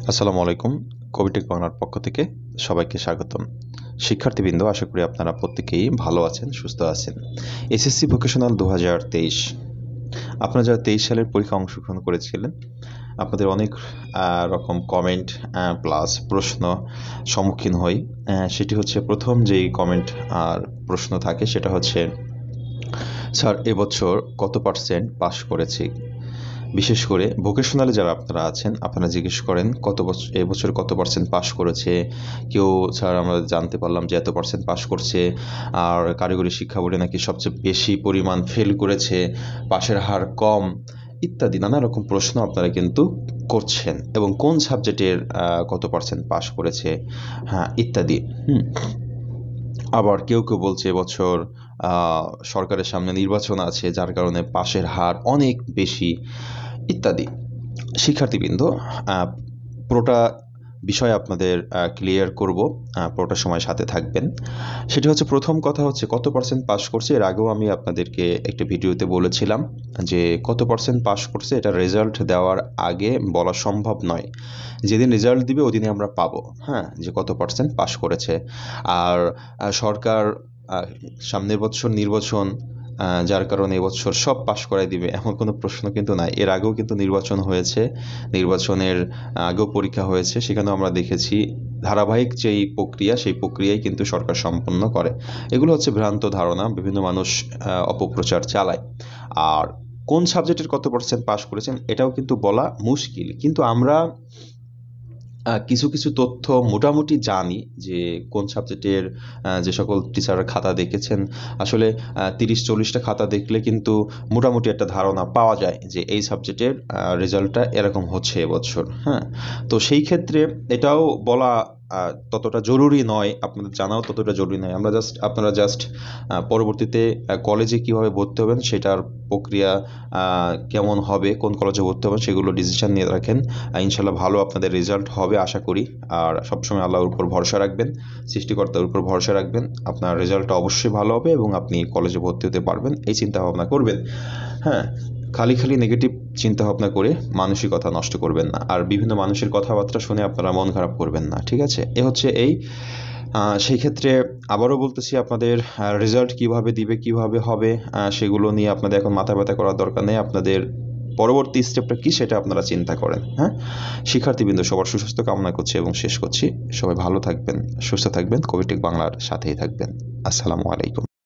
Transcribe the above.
আসসালামু আলাইকুম। কবিটেক বাংলার পক্ষ থেকে সবাইকে স্বাগতম। শিক্ষার্থীবৃন্দ, আশা করি আপনারা প্রত্যেকেই ভালো আছেন, সুস্থ আছেন। এসএসসি ভোকেশনাল 2023, আপনারা যারা 23 সালের পরীক্ষায় অংশগ্রহণ করেছিলেন, আপনাদের অনেক রকম কমেন্ট প্লাস প্রশ্ন সম্মুখীন হই। সেটি হচ্ছে, প্রথম যেই কমেন্ট আর প্রশ্ন থাকে সেটা হচ্ছে, স্যার এবছর কত পার্সেন্ট পাস করেছি? বিশেষ করে ভোকেশনালে যারা আপনারা আছেন, আপনারা জিজ্ঞেস করেন এবছর কত পার্সেন্ট পাস করেছে। কেউ, স্যার আমরা জানতে পারলাম যে এত পার্সেন্ট পাস করছে, আর কারিগরি শিক্ষা বোর্ডে নাকি সবচেয়ে বেশি পরিমাণ ফেল করেছে, পাশের হার কম, ইত্যাদি নানা রকম প্রশ্ন আপনারা কিন্তু করছেন, এবং কোন সাবজেক্টের কত পার্সেন্ট পাস করেছে, হ্যাঁ, ইত্যাদি। আবার কেউ কেউ বলছে এবছর সরকারের সামনে নির্বাচন আছে, যার কারণে পাশের হার অনেক বেশি, ইত্যাদি। শিক্ষার্থীবৃন্দ, পুরোটা বিষয় আপনাদের ক্লিয়ার করব, পুরোটা সময় সাথে থাকবেন। সেটি হচ্ছে, প্রথম কথা হচ্ছে কত পার্সেন্ট পাস করছে। এর আগেও আমি আপনাদেরকে একটা ভিডিওতে বলেছিলাম যে কত পার্সেন্ট পাস করছে এটা রেজাল্ট দেওয়ার আগে বলা সম্ভব নয়। যেদিন রেজাল্ট দিবে ওদিনে আমরা পাবো, হ্যাঁ, যে কত পার্সেন্ট পাস করেছে। আর সরকার সামনের বছর নির্বাচন, যার কারণে এবছর সব পাশ করাই দিবে এমন কোনো প্রশ্ন কিন্তু নাই। এর আগেও কিন্তু নির্বাচন হয়েছে, নির্বাচনের আগেও পরীক্ষা হয়েছে, সেখানেও আমরা দেখেছি ধারাবাহিক যেই প্রক্রিয়া, সেই প্রক্রিয়াই কিন্তু সরকার সম্পন্ন করে। এগুলো হচ্ছে ভ্রান্ত ধারণা, বিভিন্ন মানুষ অপপ্রচার চালায়। আর কোন সাবজেক্টের কত পার্সেন্ট পাস করেছেন এটাও কিন্তু বলা মুশকিল, কিন্তু আমরা কিছু কিছু তথ্য মোটামুটি জানি যে কোন সাবজেক্টের যে সকল টিচাররা খাতা দেখেছেন, আসলে 30-40টা খাতা দেখলে কিন্তু মোটামুটি একটা ধারণা পাওয়া যায় যে এই সাবজেক্টের রেজাল্টটা এরকম হচ্ছে এবছর, হ্যাঁ। তো সেই ক্ষেত্রে এটাও বলা ততটা জরুরি নয়, আপনাদের জানাও ততটা জরুরি নয়। আপনারা জাস্ট পরবর্তীতে কলেজে কীভাবে ভর্তি হবেন, সেটার প্রক্রিয়া কেমন হবে, কোন কলেজে ভর্তি হবেন, সেগুলো ডিসিশন নিয়ে রাখেন। ইনশাল্লাহ ভালো আপনাদের রেজাল্ট হবে আশা করি। আর সবসময় আল্লাহর উপর ভরসা রাখবেন, সৃষ্টিকর্তার উপর ভরসা রাখবেন। আপনার রেজাল্টটা অবশ্যই ভালো হবে এবং আপনি কলেজে ভর্তি হতে পারবেন, এই চিন্তা ভাবনা করবেন। হ্যাঁ, খালি নেগেটিভ চিন্তা ভাবনা করে মানসিকতা নষ্ট করবেন না, আর বিভিন্ন মানুষের কথাবার্তা শুনে আপনারা মন খারাপ করবেন না, ঠিক আছে? সেই ক্ষেত্রে আবারও বলতেছি, আপনাদের রেজাল্ট কিভাবে দিবে, কিভাবে হবে, সেগুলো নিয়ে আপনাদের এখন মাথা ব্যথা করার দরকার নেই। আপনাদের পরবর্তী স্টেপটা কী সেটা আপনারা চিন্তা করেন, হ্যাঁ। শিক্ষার্থীবৃন্দ, সবার সুস্বাস্থ্য কামনা করছি এবং শেষ করছি। সবাই ভালো থাকবেন, সুস্থ থাকবেন, কবিটেক বাংলার সাথেই থাকবেন। আসসালামু আলাইকুম।